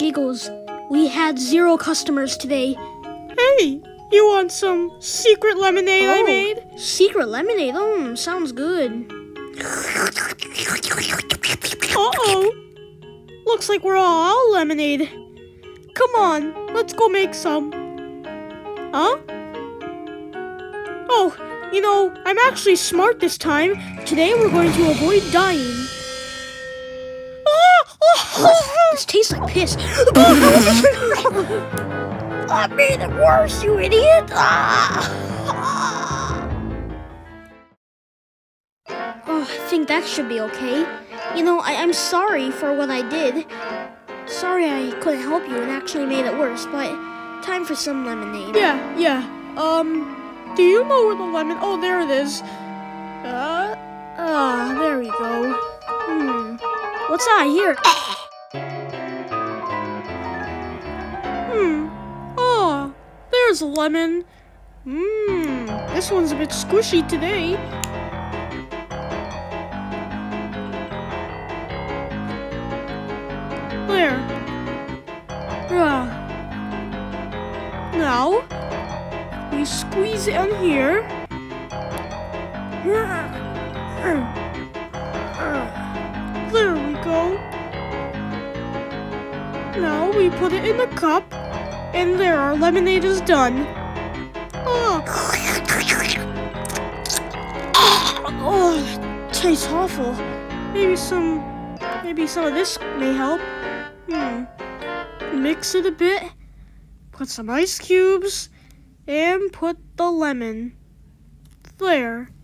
Giggles. We had 0 customers today. Hey, you want some secret lemonade I made? Secret lemonade? Sounds good. Uh-oh. Looks like we're all out of lemonade. Come on, let's go make some. Huh? Oh, you know, I'm actually smart this time. Today we're going to avoid dying. This tastes like piss. I made it worse, you idiot! I think that should be okay. You know, I'm sorry for what I did. Sorry I couldn't help you and actually made it worse, but time for some lemonade. Yeah. Do you know where the lemon... Oh, there it is. There we go. What's that here? Oh, there's a lemon. This one's a bit squishy today. There. Now, we squeeze it in here. There we go. Now we put it in the cup, and there, our lemonade is done. Oh, that tastes awful. Maybe some of this may help. Mix it a bit, put some ice cubes, and put the lemon. There.